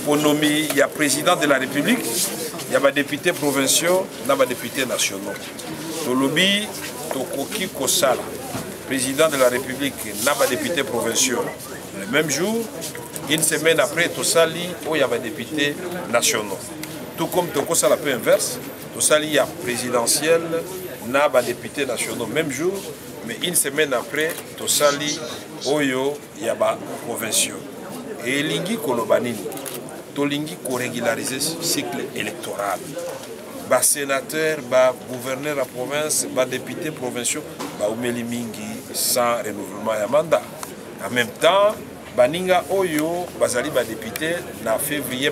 Ponomi, il y a président de la République, il y a des députés provinciaux, il y a des députés nationaux. Tolobi, Tokoki Kosala, président de la République, il y a des députés provinciaux. Le même jour, une semaine après, Tosali, il y a des députés nationaux. Tout comme Tokosala peu inverse, Tosali, il y a présidentiel, il y a des députés nationaux. Même jour, mais une semaine après, Tosali, Oyo, il y a des provinciaux. Et Lingi Kolobanini, Tolingi ko régulariser ce cycle électoral. Ba sénateur, ba gouverneur à province, ba député provinciaux, ba umeli mingi sans renouvellement ya mandat. En même temps, baninga oyo bazali ba député na février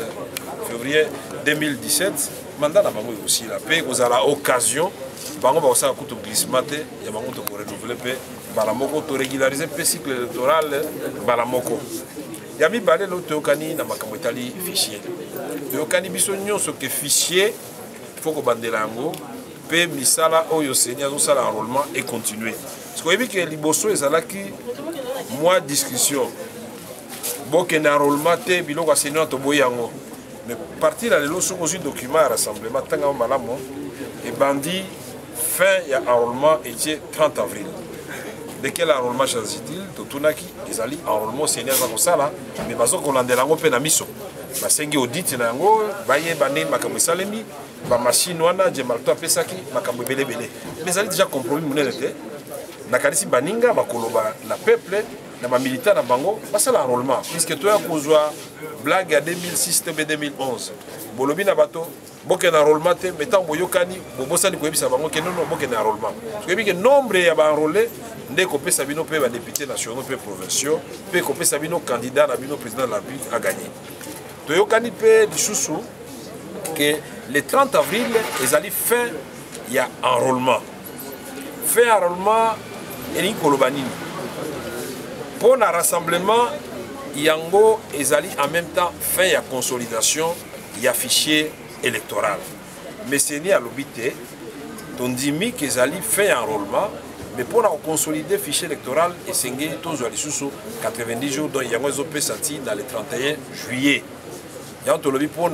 2017, mandat na bango aussi la paix aux à l'occasion, bango ba osala kutu glissement te, ya bango to ko renouveler pe balamoko to régulariser pe cycle électoral balamoko. Yami balé l'autre okani na makambo etali fichier. Okani biso nyonso ke fichier faut que bandelango pe misala oyo senya zo sala enrôlement et continuer. Parce que yebi ke liboso ezalaki moi discussion. Boke na enrôlement te biloko senya to boyango. Mais partir la lelo so aussi document rassemblement tanga malamo et bandi fin ya enrôlement était 30 avril. De quel enrôlement s'agit-il? Totunaki, ils allaient enrôlement seigneur za kosala, mais bazo kolandela ngo pe na miso. Basengi audit na ngo, baye bane makambo salemi, ba machine wana je malto apesaki makambo belebele. Mais allait déjà compromis munene te. Na kanisi baninga bakoloba na peuple na ba militant na bango, basala enrôlement puisque toi kozwa blague à 2006 te 2011. Bolobi na bato boke na enrôlement te metant boyokani bobosani koyebisa bango ke non boke na enrôlement. Parce que bi nombre ya ba enrôler ndé ko pesa bino pe ba députés nationaux pe provinciaux pe ko pesa bino candidat na bino président de la République a gagné. Toyokani pe lisusu que le 30 avril ils allaient fin il y a enrôlement. Fin enrôlement et kolobanini. Pour un rassemblement yango ils allaient en même temps fin ya consolidation il y a fichier électoral. Mais c'est ni à l'obité tondimi qu'ils allaient fin enrôlement. Mais pour consolider le fichier électoral, et c'est 90 jours, dont il y a un sati dans le 31 juillet. Il y a un pour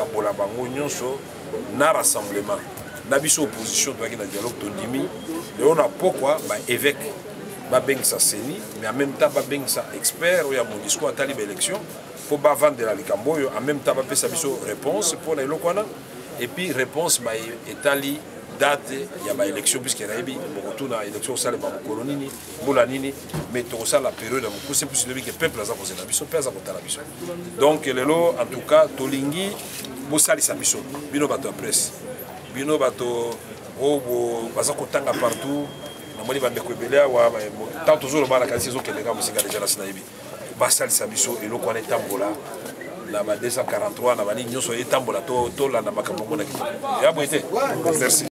un rassemblement. Nous avons une opposition dans le dialogue Tondimi. Mais on a pourquoi évêque, mais en même temps, expert, il y a mon discours à tali élection pour vendre la Likamboyo, en même temps, il y a une réponse pour les locaux. Et puis, réponse est tali. Date, il y a une élection puisqu'il y a une élection au sein de la colonie, mais tout ça la période c'est plus que le peuple a posé la mission, peuple a la mission. Donc en tout cas, Tolingi, Bossali sa mission, bino bato presse, bino bato oh bazakotanga partout, na moni bande ko belea wa tant toujours le mal à quasi zo que les gars musique déjà la sinaïbi, Bossali sa mission et le qu'on est tambola. Na 243 na bani nyoso etambola to la na makambo mona kitoko. Ya boite. Merci.